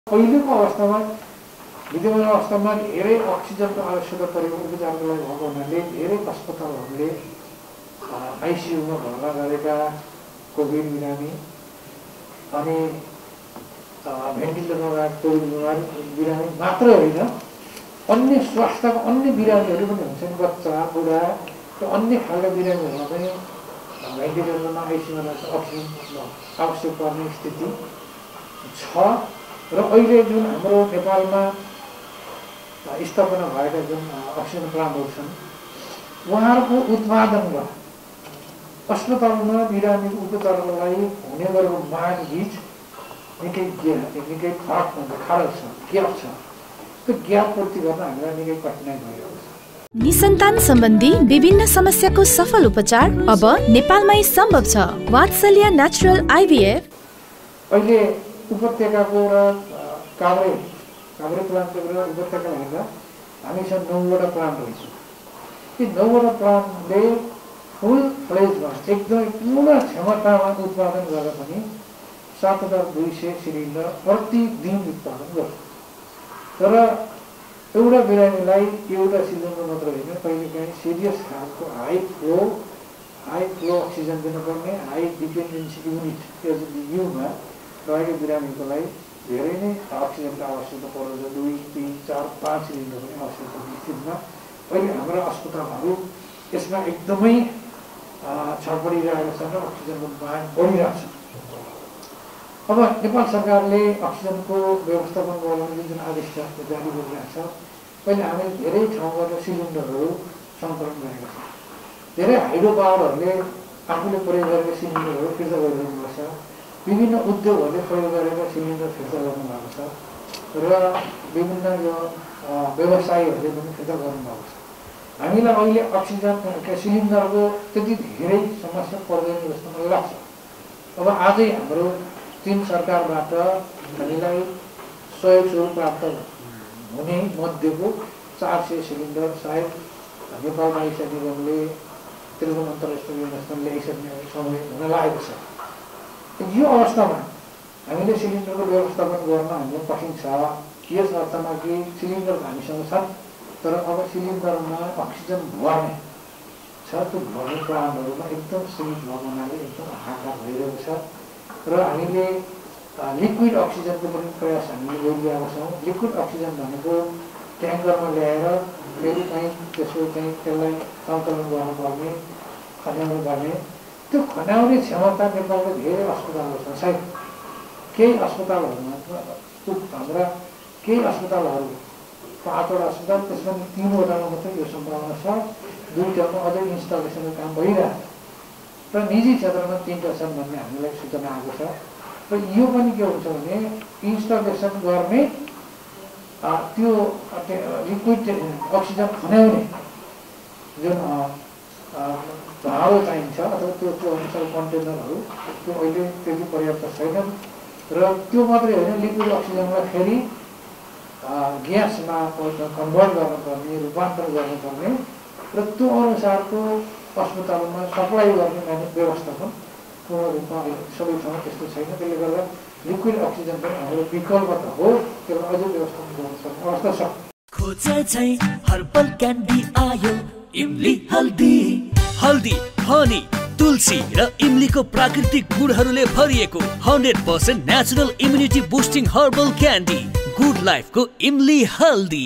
अहिलेको अवस्थामा विद्यमान अवस्थामा धेरै अक्सिजनको आवश्यकता परेको उपचारको लागि भएको हुनाले धेरै अस्पतालहरूले आइसियुमा भर्ना गरेका कोभिड बिरामी अनि भेन्टिलेटरमा गएका कोभिड बिरामी मात्र होइन, अन्य स्वास्थ्यका अन्य बिरामीहरू पनि हुन्छन्। बच्चा बुढा र अन्य खालका बिरामीहरूमा पनि भेन्टिलेटरमा आइसियुमा अक्सिजन आवश्यक पर्ने स्थिति छ। र अहिले जुन हाम्रो नेपालमा स्थापना भएका जुन अक्सिजन प्लान्टहरू छन्, उहाँहरूको उत्पादनमा अस्पतालमा बिरामीको उपचारको लागि हुने गरेको माग बीच निकै फरक हुन्छ, खाडल छ, ग्याप छ। त्यो ग्याप पूर्ति गर्न हामीलाई निकै कठिनाइ भइरहेको छ। निसन्तान सम्बन्धी विभिन्न समस्याको सफल उपचार अब नेपालमै सम्भव छ। वात्सल्य नेचुरल आइभीएफ अहिले उपत्यकाको र काभ्रे प्लान्टको र उपत्यका हेर्दा हामीसँग 9वटा प्लान्टहरू छ। यी 9वटा प्लान्टले फुल फ्लेजमा एकदमै पूर्ण क्षमतामा उत्पादन गर्दा पनि 7200 सिलिन्डर प्रतिदिन उत्पादन गर्छ। तर एउटा बिरामीलाई एउटा सिलिन्डर मात्र होइन, कहिलेकाहीँ सिरियस खालको हाई फ्लो अक्सिजन दिनुपर्ने हाई डिपेन्डेन्सी युनिट युमा रहेको बिरामीको लागि धेरै नै अक्सिजनको आवश्यकता पर्छ। 2, 3, 4, 5 सिलिन्डर पनि आवश्यक पर्ने स्थितिमा अहिले हाम्रा अस्पतालहरू यसमा एकदमै छडपडिरहेका छन् र अक्सिजनको माग बढिरहेको छ। अब नेपाल सरकारले अक्सिजनको व्यवस्थापन गर्ने जुन आदेश जारी गरिरहेको छ, पहिले हामीले धेरै ठाउँबाट सिलिन्डरहरू सङ्कलन गरेका छौँ। धेरै हाइड्रो पावरहरूले आफूले प्रयोग गरेका सिलिन्डरहरू फिर्ता गरिदिनु पर्छ। विभिन्न उद्योगहरूले प्रयोग गरेका सिलिन्डर फिर्ता गर्नुभएको छ र विभिन्न यो व्यवसायीहरूले पनि फिर्ता गर्नुभएको छ। हामीलाई अहिले अक्सिजनका सिलिन्डरको त्यति धेरै समस्या पर्दैन जस्तो मलाई लाग्छ। अब आजै हाम्रो 3 सरकारबाट हामीलाई सहयोग स्वरूप प्राप्त हुने मध्येको 400 सिलिन्डर सायद नेपाल वायुसेना निगमले त्रिभुवन अन्तर्राष्ट्रिय विमानस्थान ल्याइसक्ने समय हुन लागेको छ। यो अवस्थामा हामीले सिलिन्डरको व्यवस्थापन गर्न हामीलाई कठिन छ। यस अर्थमा कि सिलिन्डर हामीसँग छ, तर अब सिलिन्डरमा अक्सिजन भर्ने छ, त्यो भर्ने प्लान्टहरूमा एकदम सीमित भएको हुनाले एकदम हाहाकार भइरहेको छ। र हामीले लिक्विड अक्सिजनको पनि प्रयास हामीले गरिरहेका छौँ। लिक्विड अक्सिजन भनेको ट्याङ्करमा ल्याएर फेरि त्यसलाई सङ्कलन गर्नुपर्ने, खन्याउने गर्ने। त्यो खन्याउने क्षमता नेपालको धेरै अस्पतालहरू छ। सायद केही अस्पतालहरूमा हाम्रा केही अस्पतालहरू 5वटा अस्पताल, त्यसमा 3वटामा मात्रै यो सम्भावना छ। 2टामा अझै इन्स्टलेसनको काम भइरहेको छ र निजी क्षेत्रमा 3टा छन् भन्ने हामीलाई सूचना आएको छ। र यो पनि के हुन्छ भने इन्स्टलेसन गर्ने त्यो लिक्विड अक्सिजन खन्याउने जुन भाँडो चाहिन्छ अथवा त्यो अनुसार कन्टेनरहरू त्यो अहिले त्यति पर्याप्त छैनन्। र त्यो मात्रै होइन, लिक्विड अक्सिजनलाई फेरि ग्यासमा कन्भर्ट गर्नुपर्ने, रूपान्तरण गर्नुपर्ने र त्यो अनुसारको अस्पतालमा सप्लाई गर्ने व्यवस्थापन पूर्ण रूपमा सबै ठाउँमा त्यस्तो छैन। त्यसले गर्दा लिक्विड अक्सिजन पनि हाम्रो विकल्प त हो, त्यसलाई अझै व्यवस्थापन गर्न सक्ने अवस्था छ। खोजे हर्बल क्यान्डी आयो इमली हल्दी, हल्दी, हनी, तुलसी र इमलीको प्राकृतिक गुणहरूले भरिएको 100% natural immunity boosting herbal candy good लाइफको इमली हल्दी।